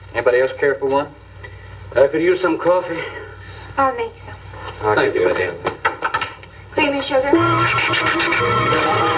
Anybody else care for one? I could use some coffee. I'll make some. Thank you, Eddie. Cream and sugar?